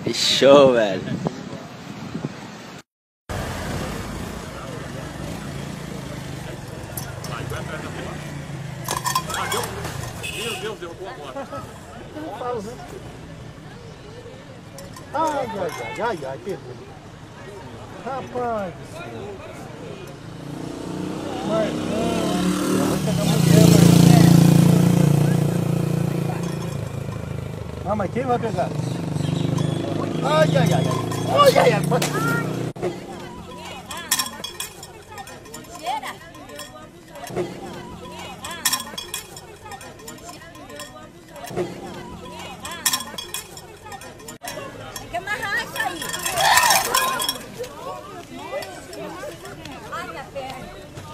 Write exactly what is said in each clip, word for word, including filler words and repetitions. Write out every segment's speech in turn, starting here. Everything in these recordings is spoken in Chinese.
Show, velho. Ai, ai, ai, ai, ai, pegou. Rapaz do céu. Mas não, vai pegar uma mulher, mas... Ah, mas quem vai pegar? Ai, ai, ai, ai. Ai, ai, ai. Tem que amarrar isso aí. Ai, minha perna.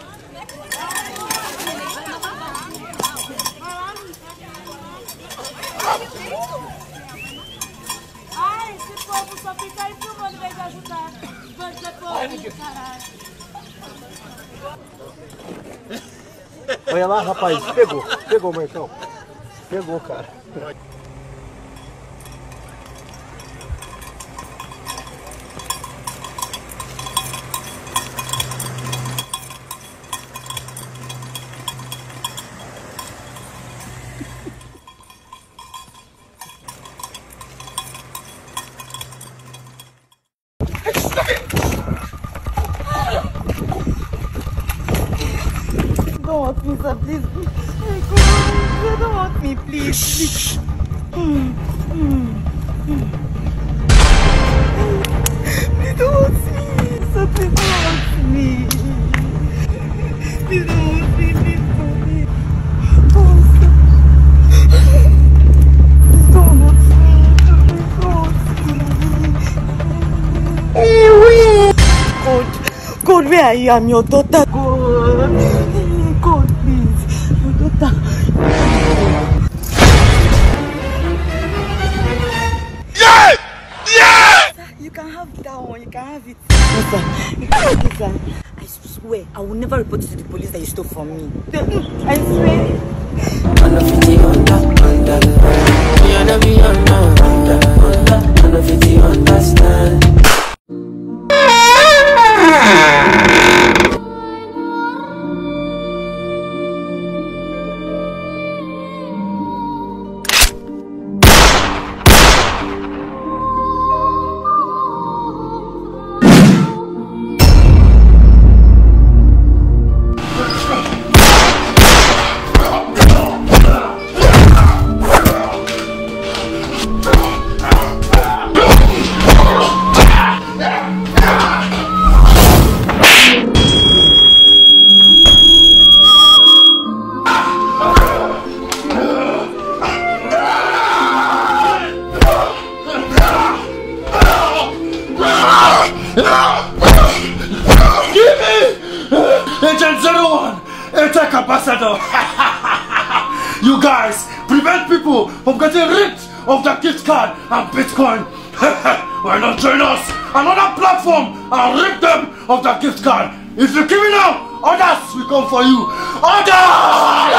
Ai, esse povo só fica aí filmando em vez de ajudar. Vai ser povo, caralho. Olha lá, rapaz, pegou, pegou, Marcão. Pegou, cara. Don't hurt me, sir, please. Hey, come on, don't hurt me, please. please. Mm, mm, mm. Please don't hurt me, sir, please don't hurt me. Please don't hurt me, please don't hurt me. Oh, sir. Please don't hurt me, please don't hurt me. Hey, wait. God, God, where I am, your daughter. God. God, please. Your daughter. Yeah! Yeah! You can have that one. You can have it. Yes, sir. You can have it, sir. I swear, I will never report you to the police that you stole from me. I swear. Under fifty, under, under. Me and me under, under, under. Under fifty, understand. Give me! Agent zero one! Attack ambassador! You guys prevent people from getting rid of the gift card and Bitcoin! Why not join us? Another platform and rip them of the gift card! If you give me now, others will come for you! Others!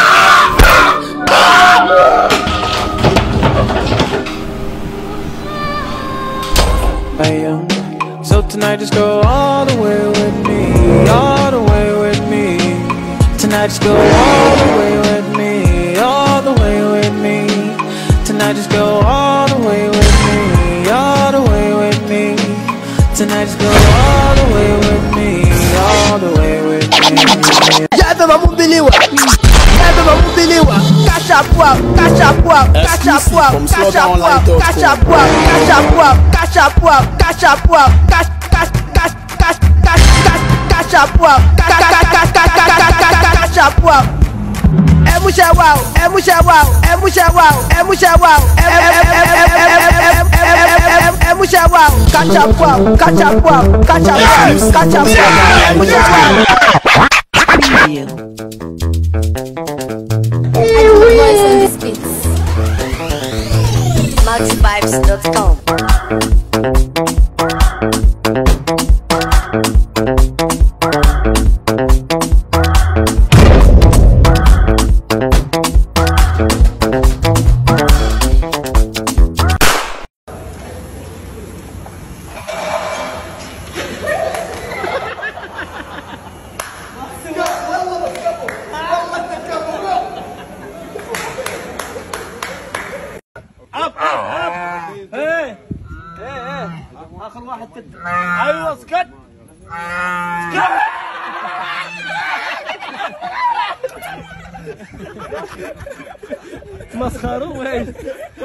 Hey, so tonight just go all the way with me, all the way with me. Tonight just go all the way with me, all the way with me. Tonight just go all the way with me, all the way with me. Tonight just go all the way with me, all the way with me. Yeah, vamos believe it. Yeah, vamos believe it. Cash up, cash up, cash up, cash up, cash up, cash up, cash up, cash up, cash cash cash cash cash cash up, cash cash cash cash up. Emusha wow, emusha wow, emusha wow, emusha wow, emusha wow. Catch up, wow, catch up, wow, catch up, catch up, emusha wow. Voice on the beats. max vibes dot com. اخر واحد كده. ايوه اسكت مسخره وين.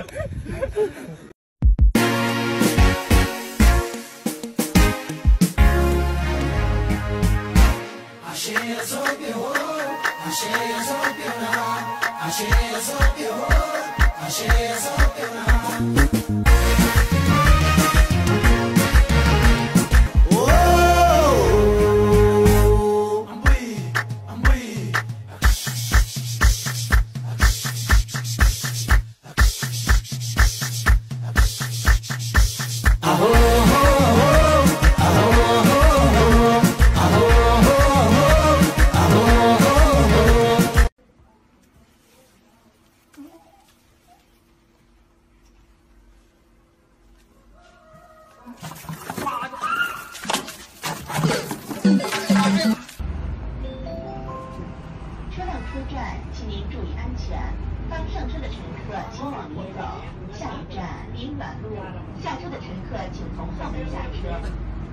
车辆出站，请您注意安全。刚上车的乘客请往里走。下一站临莞路，下车的乘客请从后门下车。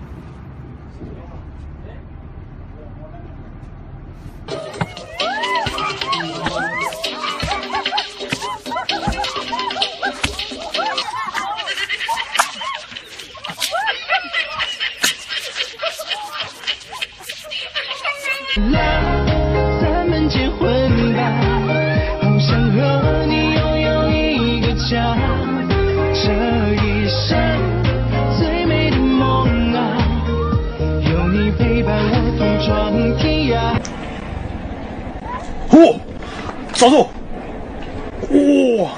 咱们结婚吧，好想和你拥有一个家，这一生最美的梦啊，有你陪伴我同闯天涯。 哦，抓住！哇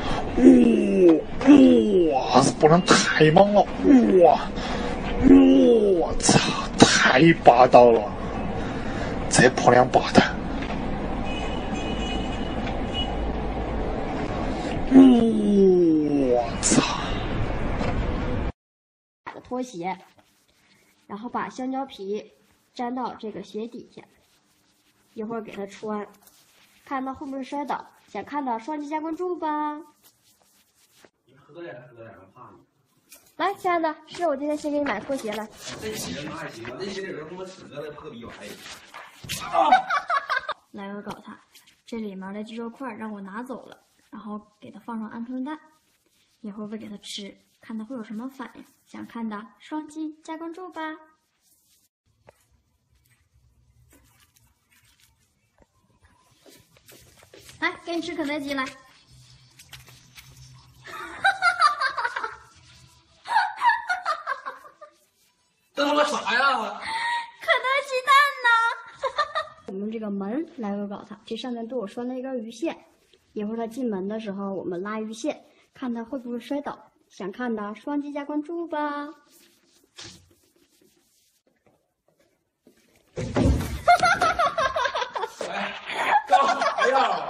哇哇！不能太猛了！哇！我操，太霸道了！ 这婆娘八蛋！我操！ 买个拖鞋，然后把香蕉皮粘到这个鞋底下，一会儿给它穿，看它会不会摔倒。想看的双击加关注吧。 你喝点喝点，我怕你。 来，亲爱的，是我今天新给你买拖鞋了。 这鞋那还行啊，那鞋里头他妈折的破逼玩意儿。 来个搞它，这里面的鸡肉块让我拿走了，然后给它放上鹌鹑蛋，一会儿喂给它吃，看它会有什么反应。想看的双击加关注吧。来，给你吃肯德基来。 这他妈啥呀？ 肯德基蛋呢？我们这个门来个搞它，这上面对我拴了一根鱼线，一会儿它进门的时候，我们拉鱼线，看它会不会摔倒。想看的双击加关注吧。 哎，干啥呀？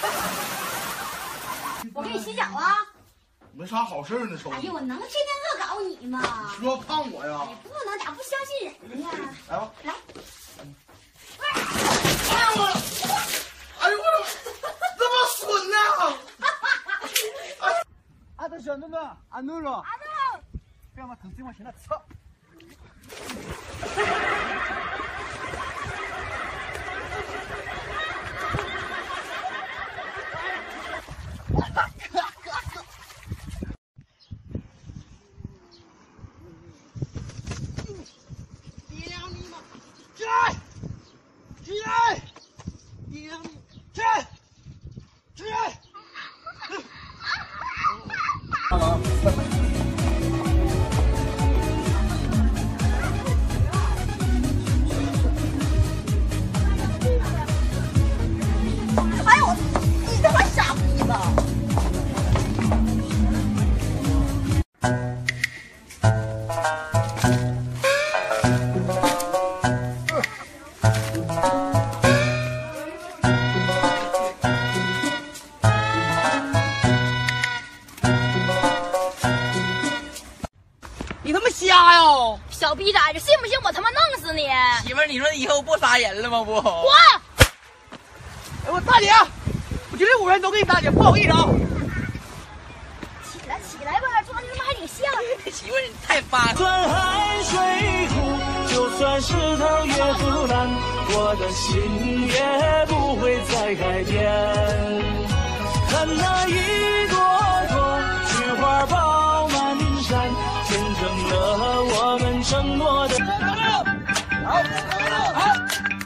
我给你洗脚啊！ 没啥好事呢，手。 哎呦，我能天天恶搞找你嘛。 说胖我呀？ 你不能咋不相信人呢？ 来吧， 来。 哎呦我，哎呦我，这么损呐！ 俺都小弄了，俺弄了。俺弄。不要把口水往前头擦。 哎呦，你他妈傻逼吧！ 你他妈瞎呀！ 小逼崽子，信不信我他妈弄死你？ 媳妇儿，你说以后不杀人了吗？不， 滚！ 哎我大姐，我绝对五人都给你大姐，不好意思啊。 起来起来吧，装的他妈还挺像。 媳妇儿，你太发了。 算海水苦，就算石头也不烂，我的心也不会再改变。看那一朵朵菊花爆满山，见证了我们承诺的。 好，好，好，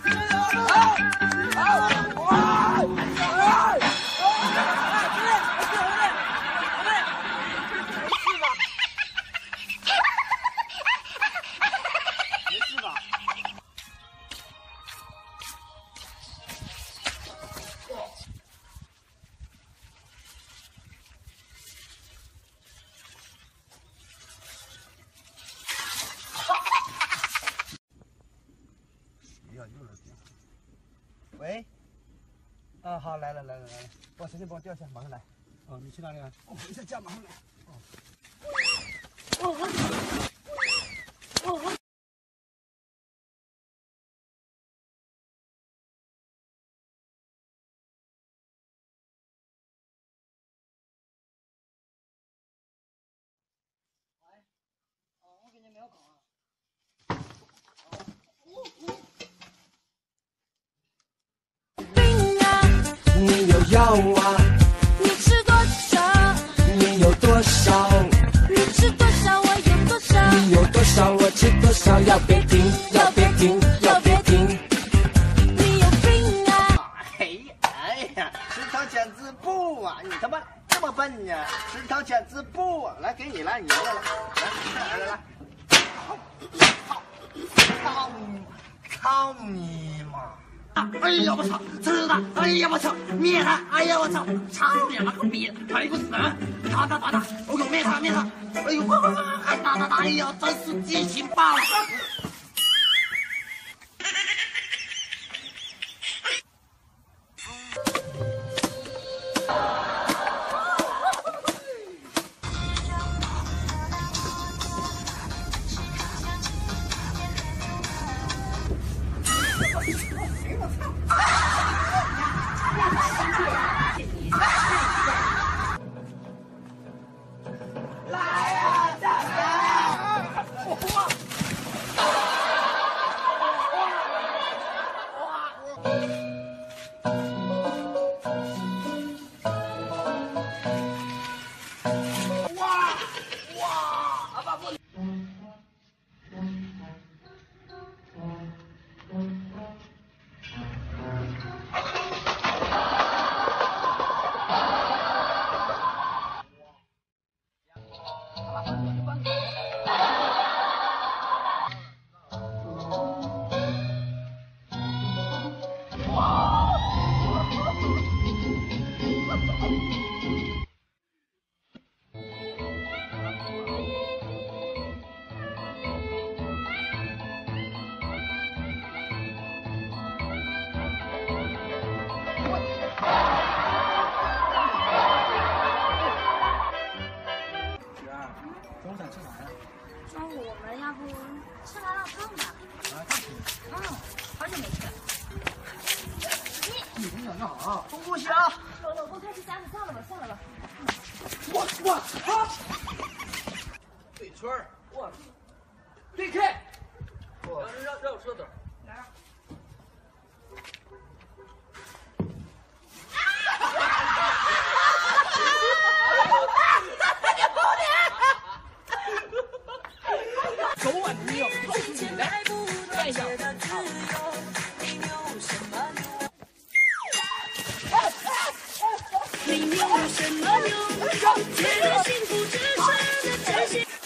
好，好， 喂，啊好，来了来了来了，我手机帮我调一下，马上来。哦，你去哪里啊？我回一下家，马上来。哦。哦。哦。 你有药啊？ 你吃多少？ 你有多少？ 你吃多少？我有多少？ 你有多少？我吃多少？要别停，要别停，要别停。 你有病啊！ 哎呀哎呀，食堂剪子布啊！你他妈这么笨呢？食堂剪子布啊！来，给你来，你赢了，来，来来来，操你，操你妈！ 哎呀我操，吃他！哎呀我操，灭他！哎呀我操，操你妈个逼！还不死人！打打打打！我给灭他灭他！哎呦，还打打打！哎呀，真是激情爆了！ 中午想吃啥呀？ 我们要不吃麻辣烫吧？ 啊，嗯，好久没吃了。你你想干啥？ 东不行。 老老公开始夹子，算了吧，算了吧。 我我操！对圈儿，我对开。让让让我说点。来。手腕没有掏出你来，看一下。 没有什么用，觉得幸福只是个真心。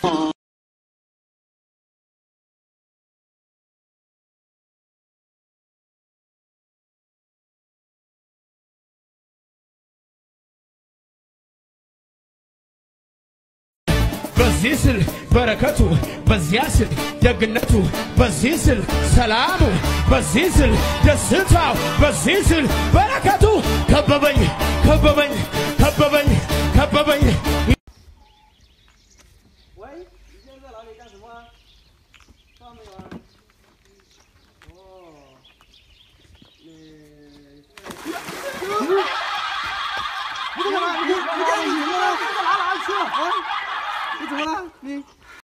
በዚህ ስል በረከቱ በዚያ ስል ደግነቱ በዚህ ስል ሰላሙ በዚህ ስል ደስታው በዚህ ስል በረከቱ ከበበኝ ከበበኝ ከበበኝ ከበበኝ። 喂，你现在在哪里干什么啊？到没有啊？哦，你现在